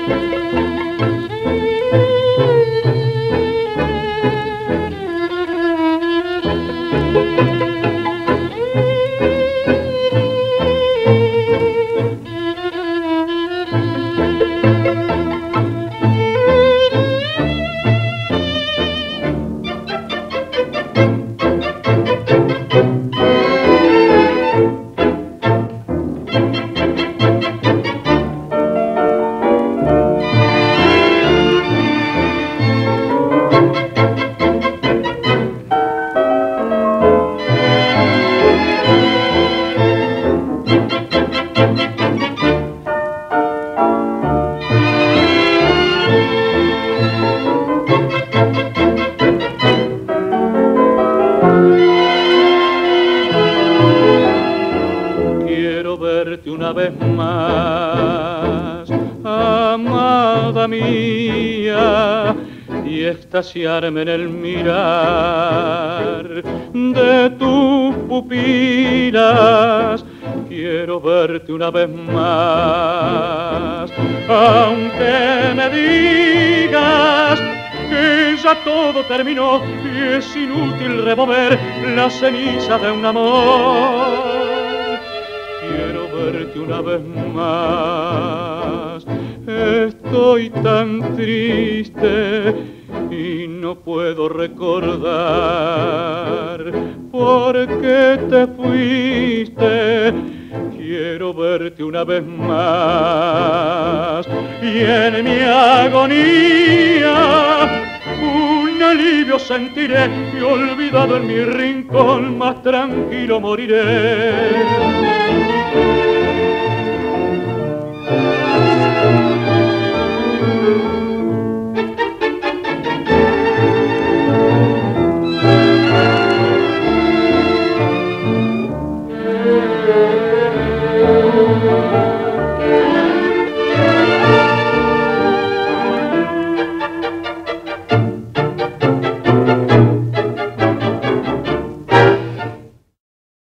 Una vez más, amada mía, y extasiarme en el mirar de tus pupilas. Quiero verte una vez más, aunque me digas que ya todo terminó y es inútil remover la ceniza de un amor. Quiero verte una vez más, estoy tan triste y no puedo recordar por qué te fuiste. Quiero verte una vez más y en mi agonía un alivio sentiré y olvidado en mi rincón más tranquilo moriré.